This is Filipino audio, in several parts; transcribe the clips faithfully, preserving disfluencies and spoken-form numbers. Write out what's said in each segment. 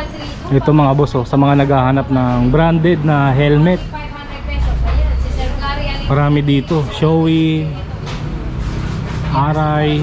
Ito mga boss, oh, sa mga naghahanap ng branded na helmet, marami dito. Shoei, Arai.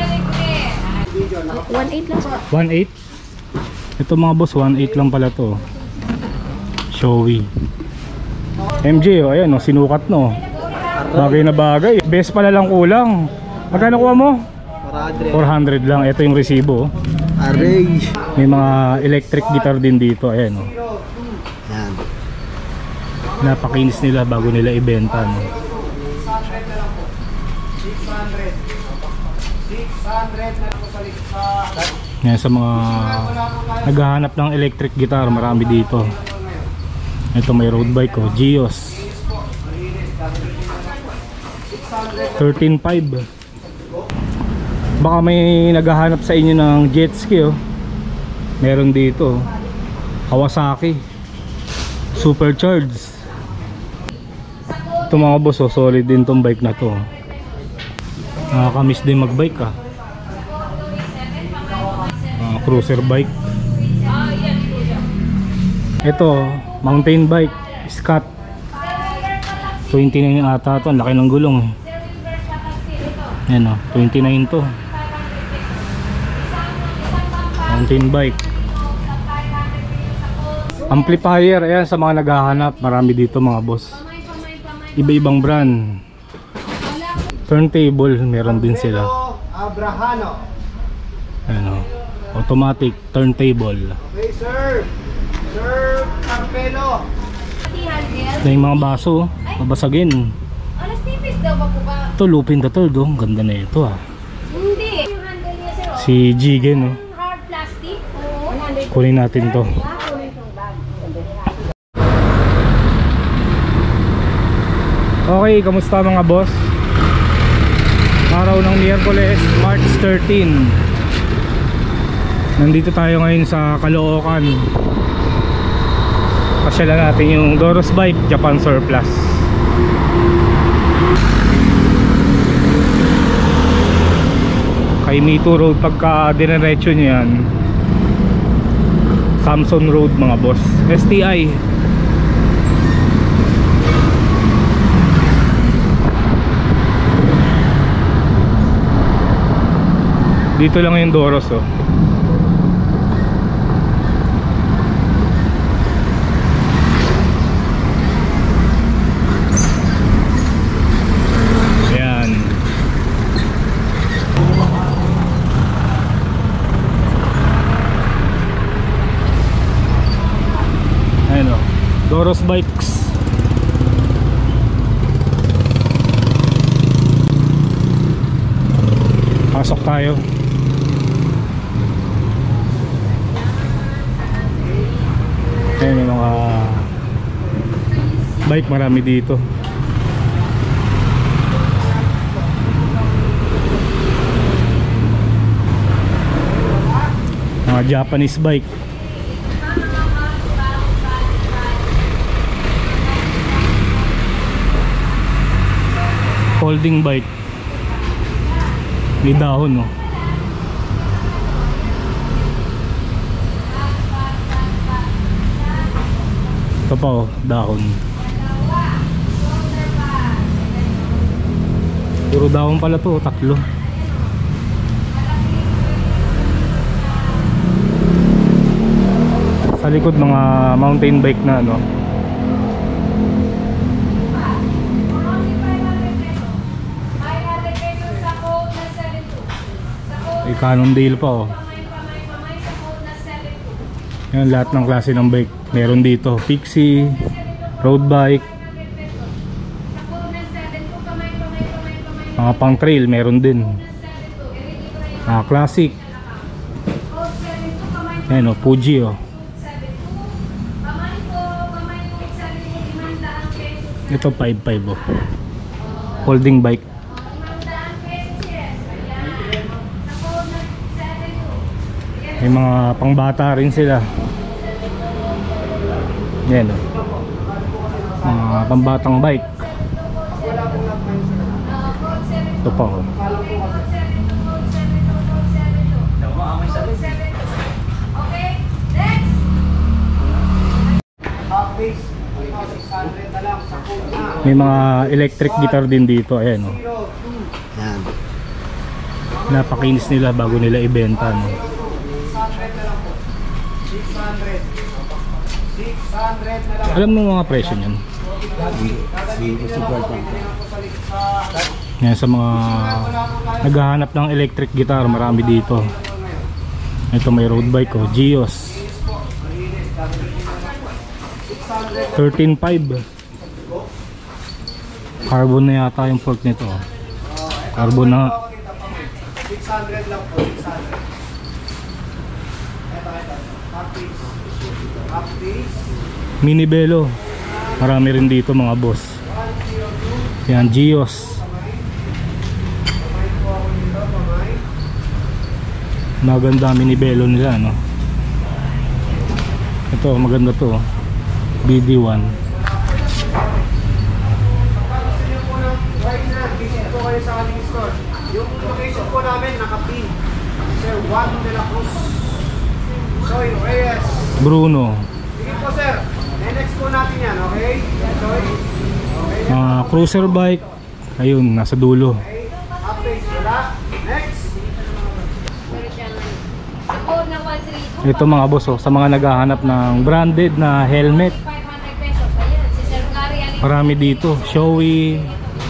one eight lang. one eight. Ito mga boss, one eight lang pala to. Shoei. M J, oh, ayan, oh, sinukat no. Bagay na bagay. Best pala lang kulang. Magkano kuha mo? four hundred lang. Ito yung resibo. Aray. May mga electric guitar din dito. Ayan, oh. Yan. Napakinis nila bago nila ibenta, no? Yan, sa mga naghahanap ng electric guitar, marami dito. Ito may road bike, oh, Gios thirteen five. Baka may naghahanap sa inyo ng jet ski, oh. Meron dito Kawasaki Supercharged. Ito mga boss, oh, solid din tong bike na to. Nakakamiss din magbike, ah. Uh, cruiser bike. Ito mountain bike Scott twenty-nine ata to. Ang laki ng gulong, eh. Yan, oh, twenty-nine to. Mountain bike. Amplifier, ayan, sa mga naghahanap, marami dito mga boss. Iba-ibang brand. Turntable, meron din sila. Ayan, oh, automatic turntable. Okay, sir. Sir Carpelo. Na yung mga baso, mabasagin. Ito, Lupin the Third, oh. Ganda na ito, ah. Hindi. Si Jigen, oh. Kunin natin to. Okay, kamusta mga boss? Araw ng Miyerkules, March thirteen. Nandito tayo ngayon sa Caloocan. Pasyalan natin yung Doros Bike Japan Surplus. Kay Mito Road, pagka dinerecho nyo yan, Samson Road mga boss. S T I. Dito lang yung Doros, oh. Ayan. Ayan, oh. Doros Bikes. Pasok tayo. Ayan, may mga bike, marami dito. Mga Japanese bike. Folding bike. May dahon, no? Ito pa, oh, dahon. Puro dahon pala to, tatlo. Sa likod mga mountain bike na, no? May Cannondale pa, oh. Yan, lahat ng klase ng bike meron dito. Pixie, road bike, mga pang trail meron din. Mga classic. Ayan, oh, Fuji, oh. Ito five five, oh. Holding bike. May mga pangbata rin sila. Yan, oh. Mga pambatang bike. Ito pa, oh. Okay, next. May mga electric guitar din dito. Ayan oh. Yan. Napakinis nila bago nila ibenta, no? Alam mo mga presyo niyan? Yan, sa mga naghahanap ng electric guitar, marami dito. Ito may road bike oh, Gios thirteen five. Carbon na yata yung fork nito oh. Carbon na. six hundred lang po, six hundred. Ito, ito. Half piece. Half piece. Mini Belo. Marami rin dito mga boss. Yan, Gios. Maganda Mini Belo nila, no? Ito, maganda to. B D one. Right na, visit po kayo sa ating store. Yung location po namin, naka-pin. Sir Juan de la Cruz. Soy Reyes. Bruno. Sige po sir. Next po natin yan, okay? Soy. Okay. Uh, cruiser bike. Ayun, nasa dulo. Okay. Update, wala. Next. Ito mga boss, oh, sa mga naghahanap ng branded na helmet. Marami dito. Shoei,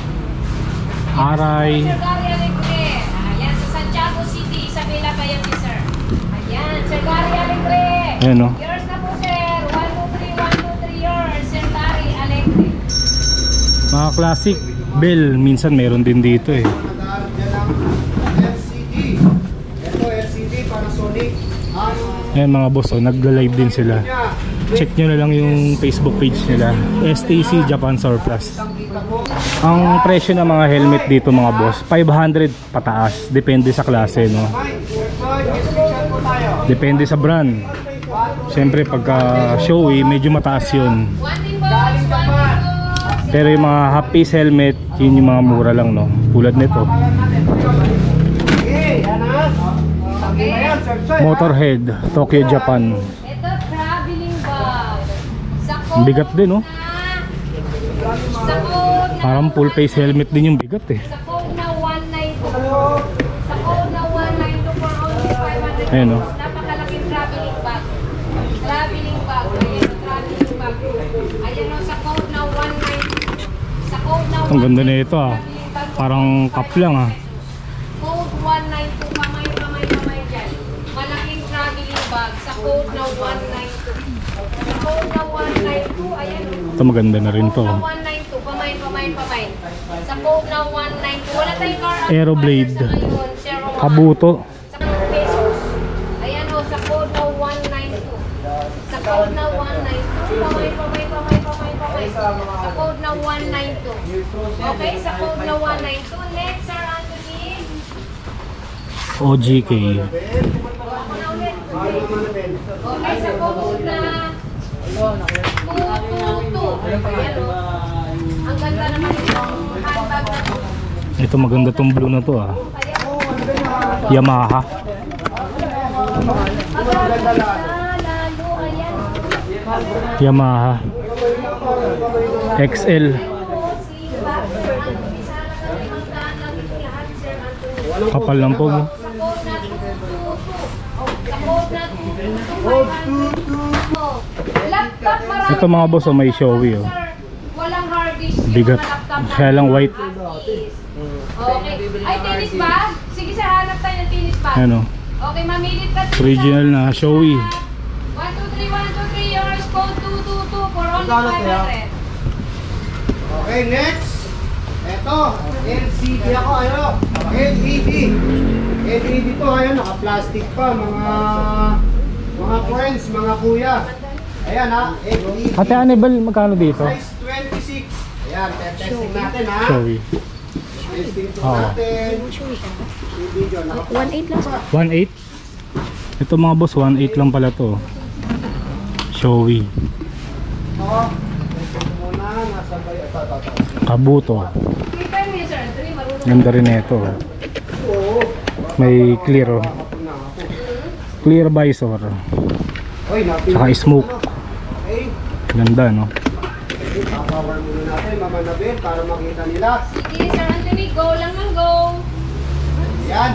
Arai. Ayan, sa Santiago City, Isabela pa yan, sir. Ayan, Sir Gary Alegre. Ayan oh. Yours na po, sir. one two three, one two three, yours. Sir Gary Alegre. Mga classic bell, minsan meron din dito eh. Nag-aaral dyan ng L C D. Ito, L C D, Panasonic. Ang Ayan mga boss, oh, nagla-live din sila. niya, Check nyo na lang yung Facebook page nila, S T C Japan Surplus. kita po. Ang presyo ng mga helmet dito mga boss, five hundred pataas. Depende sa klase, no? Mike, Soy, may special po tayo. Depende sa brand. Siyempre pagka Shoei, medyo mataas yun. One in box, one in box. Pero yung mga half piece helmet, yun yung mga mura lang, no? Tulad nito, Okay, yan ha. Okay, ayan, Sir Soy. Motorhead, Tokyo, Japan. Ito, traveling bag. Sa Ang bigat din, no? na, sa code na, Parang full face helmet din yung bigat eh. sa code na one nine two. Sa code na one nine two for only five hundred. Ayan, no? Napakalaking traveling bag. Traveling bag. Ayan, traveling bag. Ayan o, sa code na one nine two. Sa code na Ang ganda na one nine two, ito ah. traveling bag. Parang cup lang ah. Code one nine two, kamay, kamay, kamay dyan. Malaking traveling bag sa code na one nine two. Sa code na one nine two, ayan o. Ito maganda na rin to. Sa one nine two, kamay, kamay, kamay. Sa code na one nine two, wala tayong car Aeroblade. sa ngayon, zero one. Kabuto. Sa pesos. Ayan o, sa code na one nine two. Sa code na one nine two, kamay, kamay, kamay, kamay, kamay. Sa code na one nine two. Okay, sa code na one nine two. Next, Sir Anthony. O G K. Ako na ulit. Okay, sa code na two two two. Ayan o. Ang ganda naman itong handbag na to. Ito maganda tong blue na to ah. Ayan. Yamaha. Ang ganda lalo. Ayan. Yamaha X L. Kapal lang po mo. Ito mga boss, oh, may Shoei oh. Walang hard disk. Bigat. Kaya lang white. Okay. Ay, tennis bag? Sige sir, hanap tayo ng tennis bag. Ano? Okay, mamilit ka. Original na Shoei. one two three, one two three, yours code two two two for only five hundred. Okay, next. Ito, L C D ako, ano? L E D. L E D to, ayan, naka-plastic pa, mga mga friends, mga kuya. Ayan ha, L E D. Ate Annabel, magkano dito? Size twenty-six. Ayan, testing natin ha. Shoei. Testing po Oo. natin. Yung video, naka- one eight lang. one eight. Ito mga boss, one eight lang pala to. Shoei. Ito, ito muna, nasa bay, ito, ito, ito. Kabuto. three five minutes sir, three marunong. Ganda rin ito. Oo. May clear oh. Nakapag na ako. Clear visor. Oy, napili Tsaka ko smoke. na. Okay. Ganda no. Okay, power muna natin, Mama Nabel, para makita nila. Sige, Sir Anthony, go lang ng go. Ayan.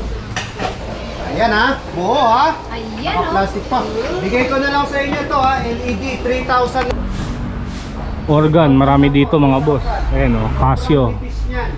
Ayan ha, buo ha. Ayan, Naka oh. plastic pa. Bigay ko na lang sa inyo to ha, L E D, three thousand. Organ, marami dito mga boss. Ayan o, Casio. Pipis niyan.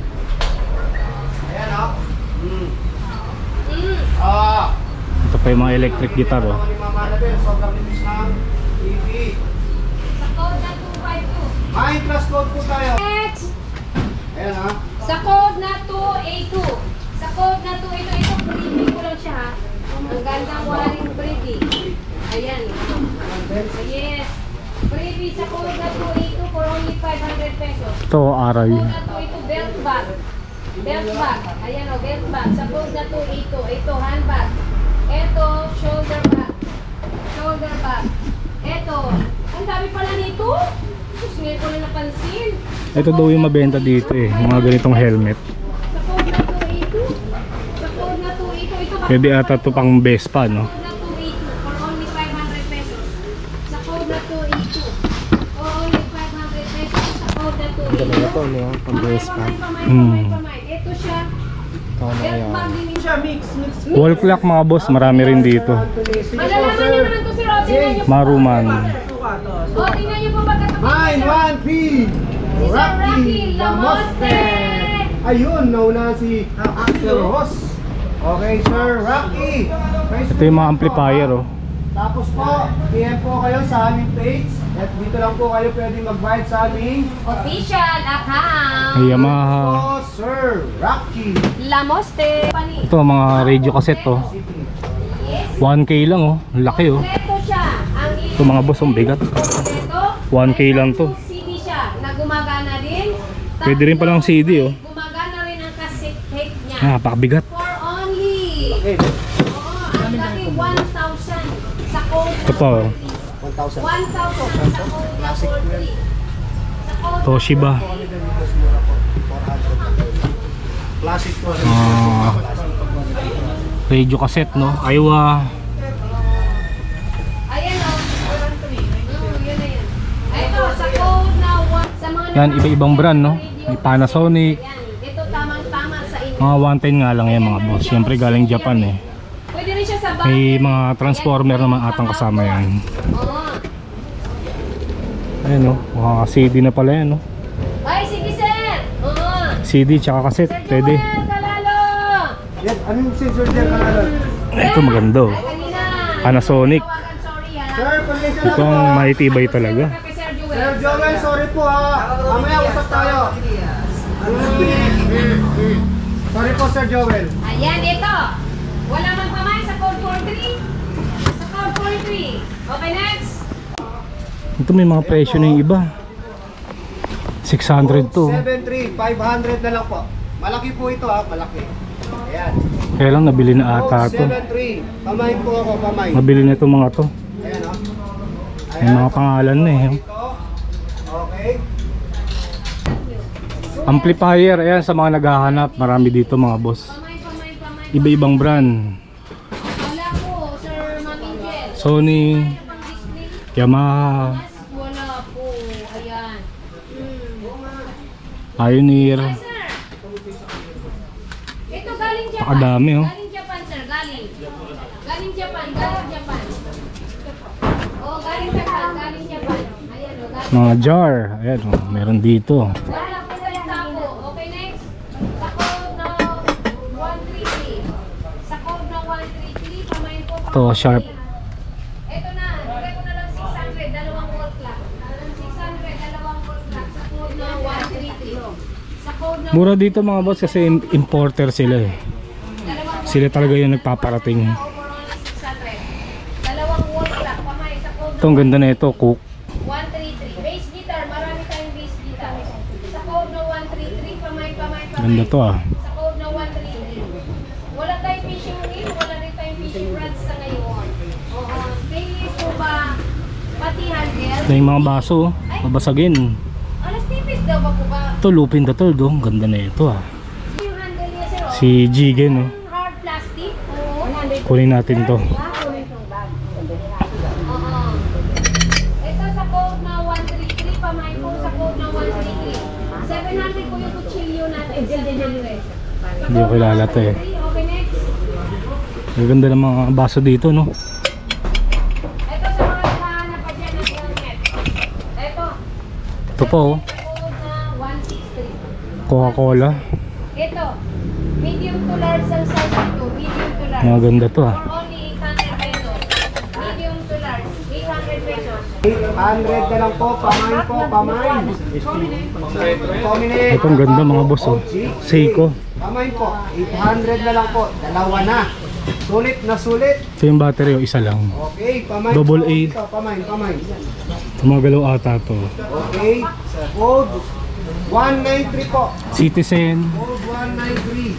Ayan ha. Hmm. Mm. Ah. Ito pa yung mga electric guitar oh. Ito ni Mama Nabel, sobrang pipis ng T V. Sa code na two five two. May plus code po tayo. Next. Ayan ha. Sa code na two eight two. Sa code na two eight two. Ito, breeding ko lang siya ha. Ang gandang wala rin breeding. Ayan. Yes. Breeding sa code na two eight two for only five hundred pesos. Ito, aray. Code na two eight two, belt bag. Belt bag. Ayan o, belt bag. Sa code na two eight two. Ito, handbag. Ito, shoulder bag. Shoulder bag. Ito. Ang dami pala nito. Sus, ngayon ko na napansin. Ito daw yung mabenta dito eh, mga ganitong helmet. Sa code na two eight two. Sa code na two eight two. Ito ba? Pwede ata ito pang Vespa, no? Sa code na two eight two for only five hundred pesos. Sa code na two eight two. For only five hundred pesos. Sa code na two eight two. Ito no, pang Vespa. Pamay, pamay, Hmm. pamay, pamay. Ito siya. Belt bag din siya. Mix, mix, mix. Wall clock mga boss, marami rin dito. Malalaman niyo naman to si Robin. Tingnan niyo po. Maruman. O, tingnan niyo po pagkatapat. nine one P. Si Sir Rocky Lamoste. Ayun, nauna si Axel Ross. Okay, Sir Rocky. Ito yung mga amplifier oh. Tapos po, P M po kayo sa aming page. At dito lang po kayo pwede mag-buy sa aming Official account. Yamaha. po, Sir Rocky. Lamoste. Ito mga radio cassette oh. Yes. one K lang oh, laki oh. Kompleto siya. Ang Ito mga boss, ang bigat. kompleto. one K lang to. C D siya na gumagana din. Pwede rin palang C D oh. Gumagana rin ang cassette tape niya. Ah, napakabigat. For only. Okay, Oo, ang laki one thousand sa code na Ito pa oh. one thousand. one thousand sa code na forty. Sa code Toshiba. Classic po. Ah, radio cassette no. Aiwa. ayan o. Mm, yun na yun. Ito, sa code na one. Sa mga Yan, iba-ibang brand no. May Panasonic. Ayan, ito tamang-tama sa inyo. Mga one ten nga lang yan mga boss. Siyempre galing Japan eh. Pwede rin siya sa bahay. May mga transformer naman atang kasama yan. Oo. Ayan no. Mga C D na pala yan no. Ay, sige sir. Oo. C D tsaka cassette. Sir Pwede. Joel Calalo. Yan, ano yung sensor dyan kanalo? Ito maganda oh. Ay, kanina. Panasonic. Tawagan, sorry ha. Sir, pasensya na Ito po. ang mahitibay talaga. Kay Sir Joel. Sir Joel, sorry po ha. Mamaya usap tayo. Sorry po, Sir Joel. Ayan, ito. Wala mang pamay sa code four three. Sa code four three. Okay, next. Ito may mga presyo na yung iba. six hundred to. seven three, five hundred na lang po. Malaki po ito ha, malaki. Ayan. Kaya lang nabili na ata to. seven three. Pamay po ako, pamay. Nabili na itong mga to. Ayan o. May mga pangalan na eh. Ito. Okay. Amplifier, ayan sa mga naghahanap. Marami dito mga boss. Pamay, pamay, pamay. Iba-ibang brand. Wala po, Sir Ma'am Angel. Sony, Pang Disney. Yamaha, Wala po. Ayan. Hmm. Pioneer. Ay, sir. Ito galing Japan. Pakadami, oh. Galing Japan, sir. Galing. Galing Japan. Galing Japan. Oh, galing Japan. Galing Japan. Ayan, oh. Galing. Mga jar. Ayan oh, meron dito. Wala po salita po. Okay, next. Sa code na one three three. Sa code na one three three, pamain po. Ito, sharp. Ito na. Bigay ko na lang six hundred. Dalawang wall clock. six hundred. Dalawang wall clock. Sa code na one three three. Sa code na Mura dito mga boss kasi im- importer sila eh. dalawang Sila talaga yung nagpaparating. overall six hundred. Dalawang wall clock. Pamay sa code Ito ang ganda na ito, Cook. one three three. Bass guitar. Marami tayong bass guitar. Sa code na one three three. Pamay, pamay, pamay. Ganda to ah. Sa code na one three three. Wala tayong fishing reel. Wala rin tayong fishing rods sa ngayon. Oo. Stainless po ba? Pati handle. Ito yung mga baso, oh. Babasagin. Alas tipis daw ba po ba? Ito, lupin na to, oh. Ang ganda na ito ah. Yung handle niya, sir. oh. Si Jigen oh. Hard plastic. Oo. Kunin natin to. Oo. Ito sa code na one three three, pamay po Hindi ko kilala to eh. Okay, next. Ang ganda ng mga baso dito, no? Ito sa mga nakahanap pa dyan ng helmet. Ito. Ito po, oh. Code na one six three. Coca-Cola. Ito. Medium to large ang size nito. Medium to large. Mga ganda to, ah. For only eight hundred pesos. Medium to large. eight hundred pesos. eight hundred na lang po, pamain po, pamain. Combinate. Itong ganda mga boss, oh. Seiko. Pamain po, eight hundred na lang po, dalawa na. Sulit na sulit. Ito yung battery, oh, isa lang. Okay, pamain Double po. A. Ito, pamain, pamain. Tumagalaw ata to. Okay, code one nine three po. Citizen. Code one nine three.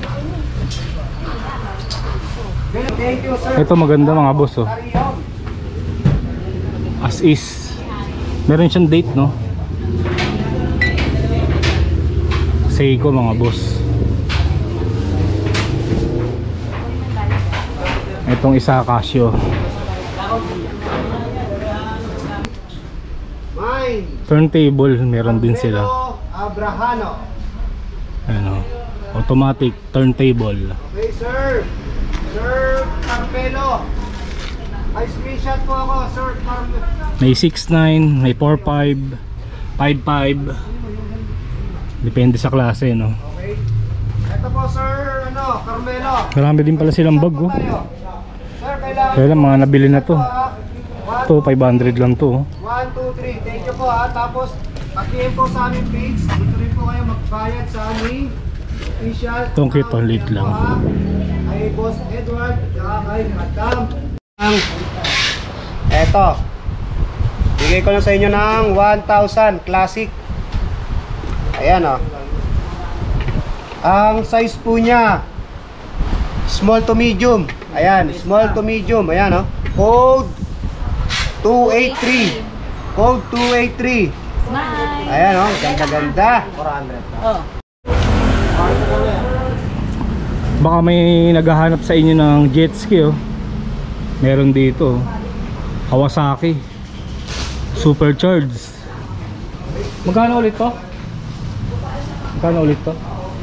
Thank you, sir. Ito maganda mga boss, oh. Arion. As is. Meron siyang date, no? Seiko mga boss. Itong isa Casio. Mine. Turntable, meron din sila. Abrahano. Ano? Automatic turntable. Okay, sir. Sir Carmelo. Ay, screenshot po ako, Sir Carmelo. May six nine, may four five, five five. Depende sa klase, no? Okay. Ito po, Sir, ano, Carmelo. Marami din pala silang bag, oh. Sir, kailangan Kaya lang, mga nabili na to. ah. One, Ito, five hundred lang to, oh. one, two, three. Thank you po, ha. Tapos, pag-i-in po sa aming page. Dito rin po kayo magbayad sa aming official. Itong cute, oh, late lang. Kay Boss Edward, at kay Madam. Eto. Bigay ko na sa inyo ng one thousand classic. Ayan, oh. Ang size po niya small to medium. Ayan, small to medium. Ayan, oh. Code two eight three. Code two eight three. Ayan, oh. Ganda-ganda. Oh. Baka may naghahanap sa inyo ng jet ski, oh. Meron dito, oh. Kawasaki Supercharged. Magkano ulit to? Magkano ulit to?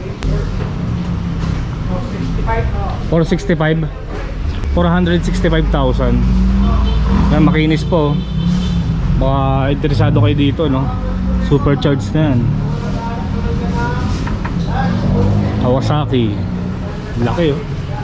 four sixty-five. four sixty-five thousand. Yan, makinis po. Baka interesado kayo dito, no? Supercharged na yan. Kawasaki. Laki, oh.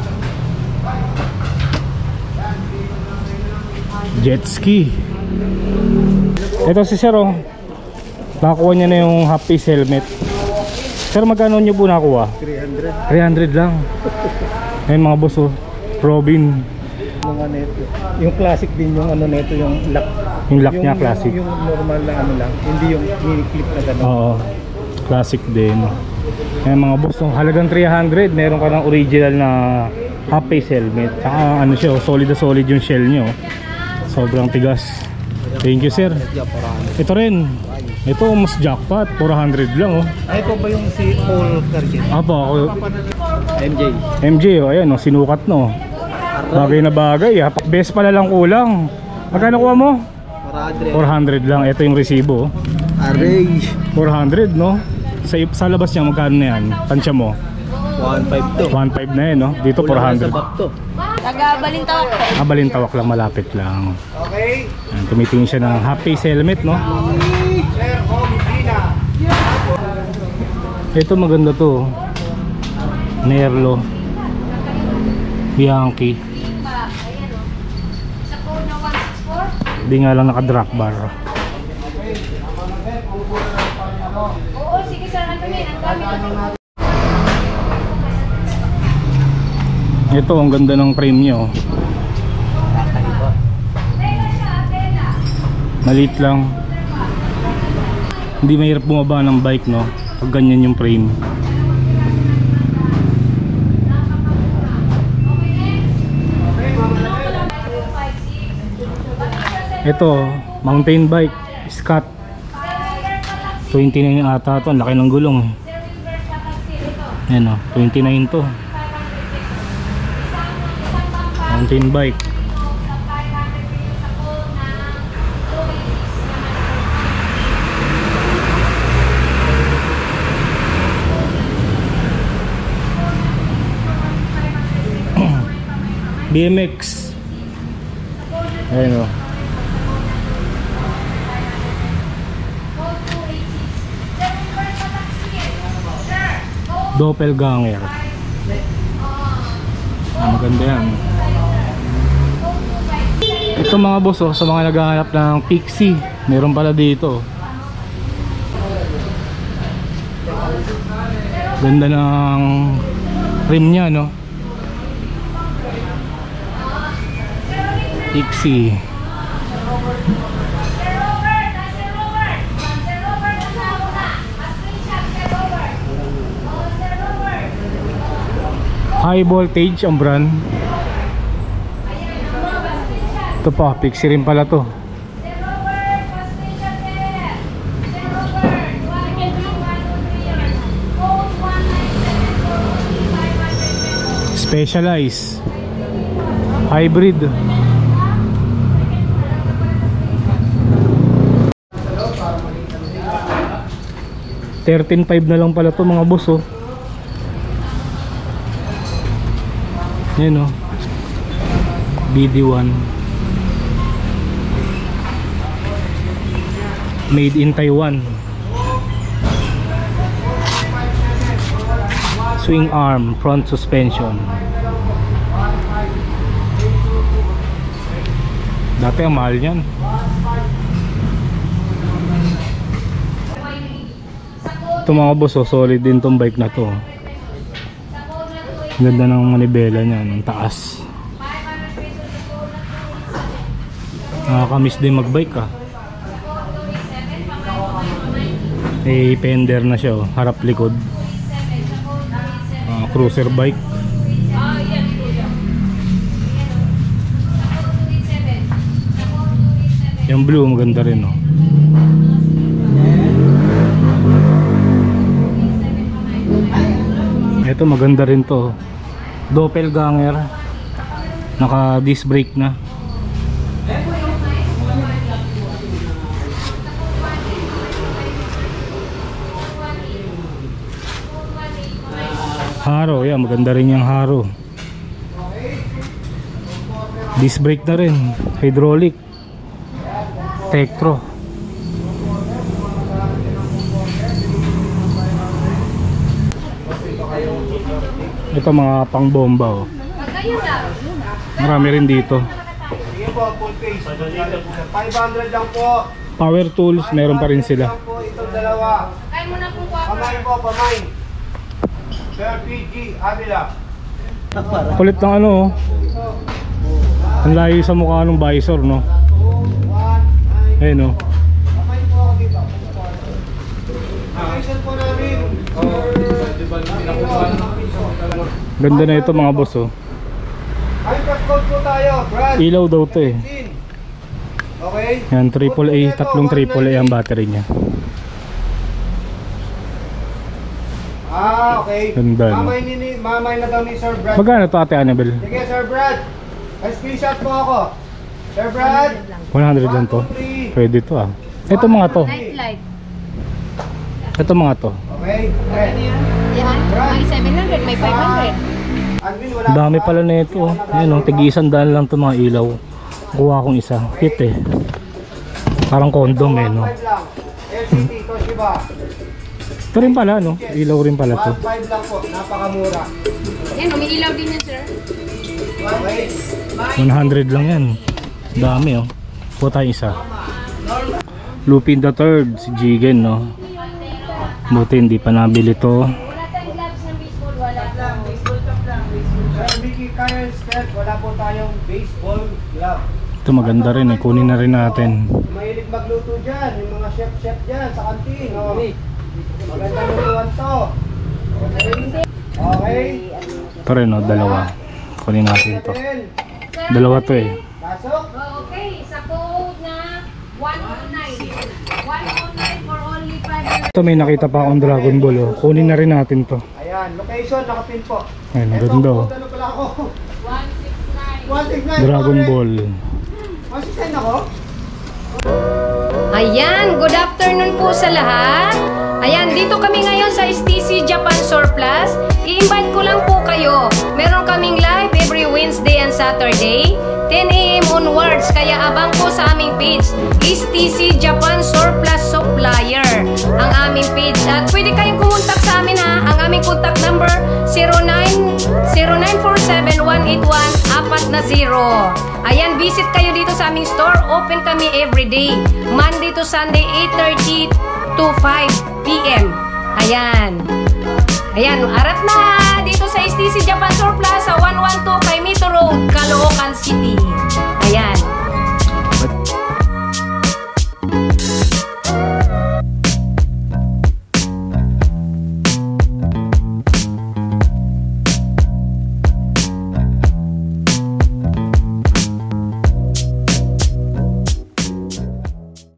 Jet ski. Ito si Sir, oh. Nakuha niya na yung half piece helmet. Sir, magkano niyo po nakuha? three hundred. three hundred lang. Ayun mga boss, oh. Robin. Mga neto. Yung classic din yung ano neto, yung lock. Yung lock niya, classic. Yung, yung normal na ano lang, hindi yung mini-clip na gano'n. Oo. Classic din. Ayun mga boss, oh. Halagang three hundred. Meron ka ng original na half face helmet. Saka ano siya, oh. Solid na solid yung shell niyo. Sobrang tigas. Thank you, sir. Ito rin. Ito mas jackpot. four hundred lang, oh. Ay po ba yung si Paul Cargin? Apo ako. M J. M J, oh, ayan, oh, sinukat, no. Bagay na bagay, ha. Best pala lang kulang. Magkano kuha mo? four hundred lang. Ito yung resibo, oh. Aray. four hundred, no. Sa, sa labas niya, magkano na yan? Tansya mo? one five to. one five na yan, no. Dito four hundred. Sa to. Taga-Balintawak po. Ah, Balintawak lang, malapit lang. Okay. Ayan, tumitingin siya ng half face helmet, no. Sir Omidina. Ito maganda to, oh. Nerlo Bianchi. Ayan, oh. Sa code na one six four. Hindi nga lang naka-drop bar. Oo, sige sir, ano yun? Ang dami natin. Ito, ang ganda ng frame nyo. Maliit lang. Hindi mahirap bumaba ng bike, no? Pag ganyan yung frame. Ito, mountain bike, Scott. twenty-nine ata ito. Ang laki ng gulong. Ayan, oh, twenty-nine to. Mountain bike. B M X. Ayun o. Doppelganger. Ah, maganda yan. Ito mga boss oh, sa mga naghahanap ng Pixie, meron pala dito. Ganda ng rim niya, no? Pixie. High voltage ang brand. Ito pa, Pixie rin pala to. Specialized hybrid. thirteen five na lang pala to mga boss oh. Yan oh, B D one made in Taiwan. Swing arm, front suspension. Dati ang mahal yan. Ito mga boss oh, solid din tong bike na to. Ganda ng manibela niya, ng taas. Nakakamiss din magbike ah. May fender na siya oh, harap likod. Uh, cruiser bike. Yung blue maganda rin oh. Ito maganda rin to. Doppelganger. Naka disc brake na. Haro, yan maganda rin yung haro. Disc brake na rin, hydraulic. Tektro. Ito mga pang bomba oh. Marami rin dito. Sige po, full face. five hundred lang po. Power tools, meron pa rin sila. Itong dalawa. Kaya mo na kung Pamay po, pamay. Sir P G, Avila. Kulit ng ano oh. Ang layo sa mukha ng visor no. Ayun oh. Pamay po ako dito. Location po namin. Ganda na ito mga boss oh. Ay, code po tayo, Brad. Ilaw daw to eh. Okay? Yan, triple A, tatlong triple A ang battery niya. Ah, okay. Ganda, no? Mamay, ni, mamay na daw ni Sir Brad. Magkano to Ate Annabel? Sige, Sir Brad. Ay, screenshot po ako. Sir Brad. one hundred lang to. Pwede to ah. Ito mga to. night light. Ito mga to. Okay. Okay. Yan, may seven hundred, may five hundred. Admin, wala Ang dami pala na ito oh. Ayan oh, tig-isang daan lang to mga ilaw. Kuha akong isa. Cute eh. Parang condom eh no. five lang. L C D, Toshiba. Ito rin pala no. Ilaw rin pala to. five lang po. Napakamura. Yan, umiilaw din yan, sir. Okay. one hundred lang yan. Dami oh. Kuha tayong isa. Lupin the third. Si Jigen no. Buti hindi pa nabili to. Wala tayong gloves ng baseball, wala Lang, po. baseball cap lang. Sir Mickey Kyle Stead, wala po tayong baseball glove. Ito maganda rin eh. Kunin na rin natin. Mahilig magluto dyan, yung mga chef-chef dyan sa kantin. Oh. Maganda lutuan to. Okay. Ito rin oh, dalawa. Kunin natin to. Sir, Dalawa to eh. Pasok. Oh, okay, sa code na one oh nine. one oh nine for only five hundred. Ito may nakita pa akong Dragon Ball oh. Kunin na rin natin to. Ayan, location, nakapin po. Ayun, Eto, ganda oh. ano pala ako? one six nine. one six nine. Dragon Ball. one six nine ako? Ayan, good afternoon po sa lahat. Ayan, dito kami ngayon sa S T C Japan Surplus. I-invite ko lang po kayo. Meron kaming live every Wednesday and Saturday, ten A M onwards. Kaya abang po sa aming page, S T C Japan Surplus Supplier, ang aming page. At pwede kayong kumontak sa amin ha. Ang aming contact number, zero nine four seven one eight one four zero. Ayan, visit kayo dito sa aming store. Open kami every day, Monday to Sunday, eight thirty to five P M Ayan. Ayan, arat na dito sa S T C Japan Surplus sa one one two Kaimito Road, Caloocan City. Ayan.